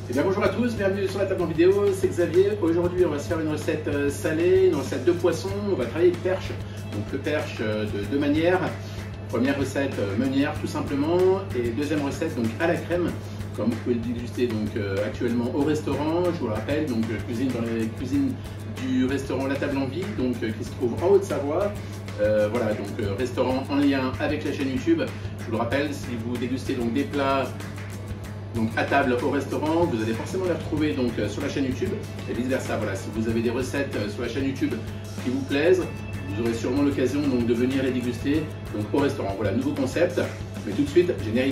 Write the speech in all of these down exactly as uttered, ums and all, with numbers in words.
Eh bien, bonjour à tous, bienvenue sur la table en vidéo, c'est Xavier. Aujourd'hui on va se faire une recette salée, une recette de poisson, on va travailler le perche. Donc le perche de deux manières. Première recette meunière tout simplement, et deuxième recette donc à la crème, comme vous pouvez le déguster donc euh, actuellement au restaurant. Je vous le rappelle, donc je cuisine dans les cuisines du restaurant La Table en Vie, donc euh, qui se trouve en Haute-Savoie. Euh, voilà, donc euh, restaurant en lien avec la chaîne YouTube. Je vous le rappelle, si vous dégustez donc des plats donc à table au restaurant, vous allez forcément les retrouver donc sur la chaîne YouTube et vice versa. Voilà, si vous avez des recettes sur la chaîne YouTube qui vous plaisent, vous aurez sûrement l'occasion donc de venir les déguster donc au restaurant. Voilà, nouveau concept. Mais tout de suite, générique.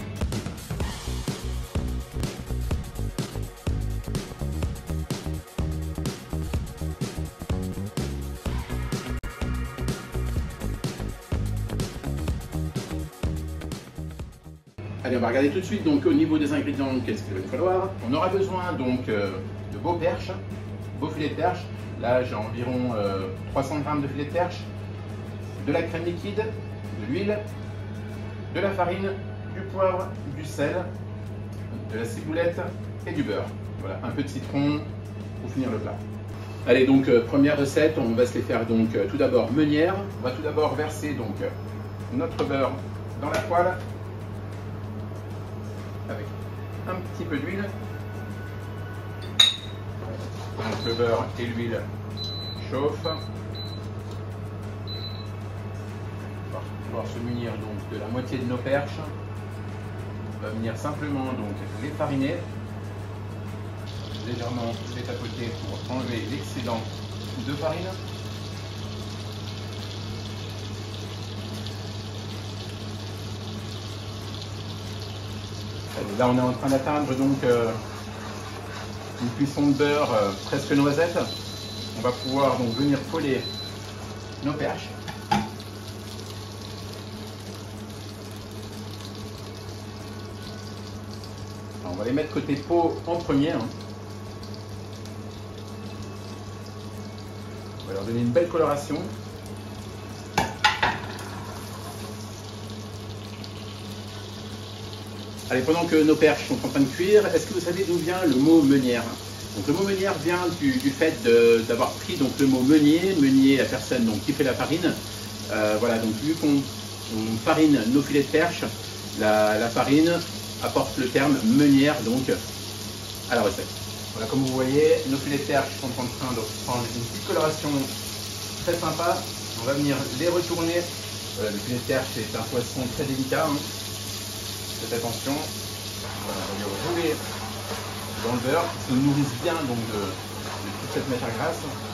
Allez, on va regarder tout de suite donc au niveau des ingrédients qu'est-ce qu'il va nous falloir. On aura besoin donc euh, de beaux perches, beaux filets de perche. Là j'ai environ euh, trois cents grammes de filets de perche, de la crème liquide, de l'huile, de la farine, du poivre, du sel, de la ciboulette et du beurre. Voilà, un peu de citron pour finir le plat. Allez, donc euh, première recette, on va se les faire donc euh, tout d'abord meunière. On va tout d'abord verser donc euh, notre beurre dans la poêle, avec un petit peu d'huile. Donc le beurre et l'huile chauffent. On va pouvoir se munir donc de la moitié de nos perches. On va venir simplement donc les fariner, légèrement les tapoter pour enlever l'excédent de farine. Là, on est en train d'atteindre donc euh, une cuisson de beurre euh, presque noisette. On va pouvoir donc venir coller nos perches. Alors, on va les mettre côté peau en premier. Hein. On va leur donner une belle coloration. Allez, pendant que nos perches sont en train de cuire, est-ce que vous savez d'où vient le mot meunière? Donc le mot meunière vient du, du fait d'avoir pris donc le mot meunier, meunier la personne donc qui fait la farine. Euh, voilà, donc vu qu'on farine nos filets de perche, la, la farine apporte le terme meunière donc à la recette. Voilà, comme vous voyez, nos filets de perche sont en train de prendre une petite coloration très sympa. On va venir les retourner. Voilà, le filet de perche est un poisson très délicat. Hein. Faites attention, on va les rouler dans le beurre, qui se nourrissent bien donc de, de toute cette matière grasse.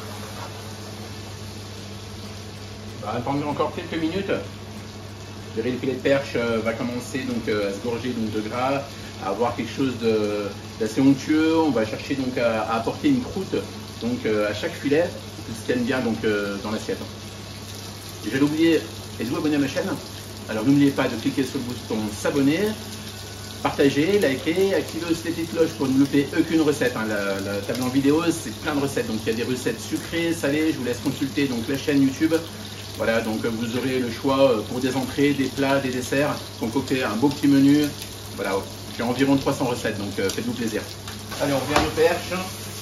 On va attendre encore quelques minutes. Vous verrez, le filet de perche va commencer donc à se gorger donc de gras, à avoir quelque chose d'assez onctueux. On va chercher donc à, à apporter une croûte donc à chaque filet qui se tienne bien donc dans l'assiette. J'allais oublier et de vous abonner à ma chaîne. Alors n'oubliez pas de cliquer sur le bouton s'abonner, partager, liker, activer aussi les petites cloches pour ne louper aucune recette. Hein. La, la table en vidéo, c'est plein de recettes. Donc il y a des recettes sucrées, salées. Je vous laisse consulter donc la chaîne YouTube. Voilà, donc vous aurez le choix pour des entrées, des plats, des desserts, concocter un beau petit menu. Voilà, j'ai environ trois cents recettes, donc faites-vous plaisir. Allez, on revient à nos perches.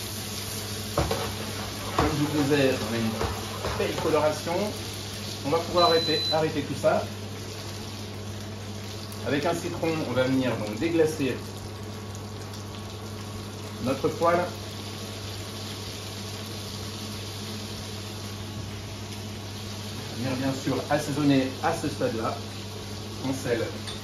Comme je vous disais, on a une belle coloration. On va pouvoir arrêter, arrêter tout ça. Avec un citron, on va venir donc déglacer notre poêle. On va venir bien sûr assaisonner à ce stade-là en sel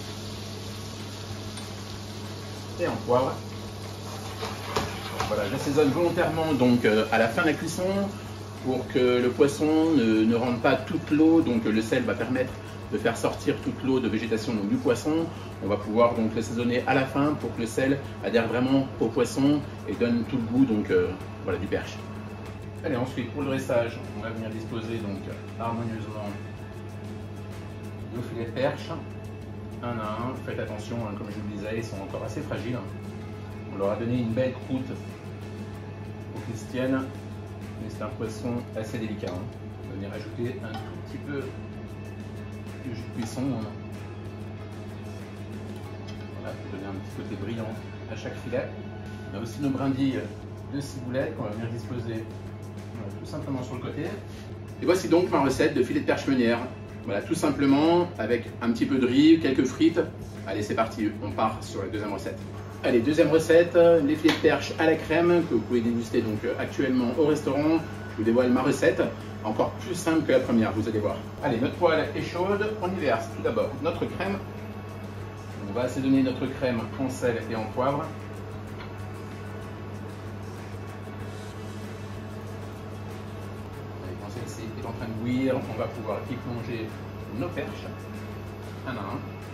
et en poivre. Voilà, j'assaisonne volontairement donc à la fin de la cuisson pour que le poisson ne, ne rende pas toute l'eau. Donc le sel va permettre de faire sortir toute l'eau de végétation donc, du poisson. On va pouvoir donc l'assaisonner à la fin pour que le sel adhère vraiment au poisson et donne tout le goût donc euh, voilà, du perche. Allez, ensuite pour le dressage, on va venir disposer donc harmonieusement nos filets de perche, un à un. Faites attention, hein, comme je vous le disais, ils sont encore assez fragiles. On leur a donné une belle croûte pour qu'ils se tiennent, mais c'est un poisson assez délicat. Hein. On va venir ajouter un tout petit peu de jus de cuisson. Voilà, pour donner un petit côté brillant à chaque filet. On a aussi nos brindilles de ciboulette qu'on va venir disposer voilà, tout simplement sur le côté. Et voici donc ma recette de filet de perche meunière. Voilà, tout simplement avec un petit peu de riz, quelques frites. Allez, c'est parti, on part sur la deuxième recette. Allez, deuxième recette, les filets de perche à la crème que vous pouvez déguster donc actuellement au restaurant. Je vous dévoile ma recette, encore plus simple que la première, vous allez voir. Allez, notre poêle est chaude, on y verse tout d'abord notre crème. On va assaisonner notre crème en sel et en poivre. Et quand celle-ci est en train de bouillir, on va pouvoir y plonger nos perches, un à un.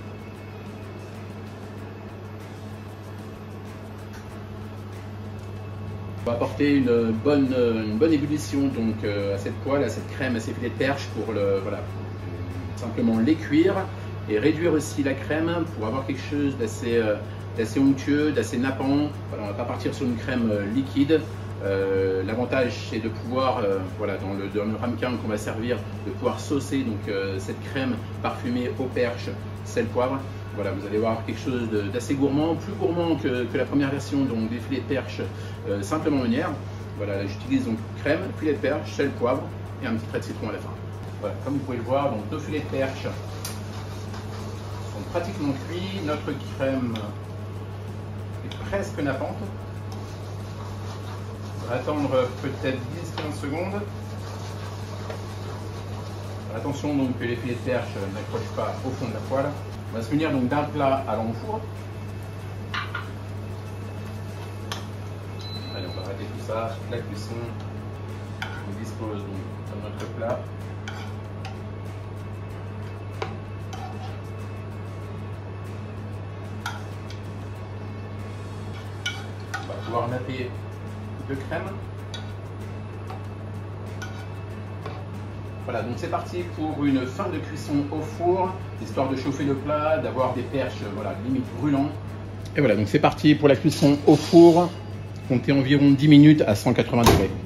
On va apporter une bonne, une bonne ébullition donc, euh, à cette poêle, à cette crème, à ces filets de perche pour le, voilà, pour simplement les cuire et réduire aussi la crème pour avoir quelque chose d'assez euh, d'assez onctueux, d'assez nappant. Voilà, on ne va pas partir sur une crème euh, liquide. Euh, L'avantage c'est de pouvoir, euh, voilà, dans le, dans le ramequin qu'on va servir, de pouvoir saucer donc, euh, cette crème parfumée aux perches, sel, poivre. Voilà, vous allez voir quelque chose d'assez gourmand, plus gourmand que, que la première version, donc des filets de perche euh, simplement meunière. Voilà, j'utilise donc crème, filet de perche, sel, poivre et un petit trait de citron à la fin. Voilà, comme vous pouvez le voir, donc nos filets de perche sont pratiquement cuits. Notre crème est presque nappante. On va attendre peut-être dix à quinze secondes. Attention donc que les filets de perche n'accrochent pas au fond de la poêle. On va se munir donc d'un plat à l'enfour. Allez, on va arrêter tout ça, la cuisson. On dispose donc de notre plat. On va pouvoir napper de crème. Voilà, donc c'est parti pour une fin de cuisson au four, histoire de chauffer le plat, d'avoir des perches, voilà, limite brûlantes. Et voilà, donc c'est parti pour la cuisson au four, comptez environ dix minutes à cent quatre-vingts degrés.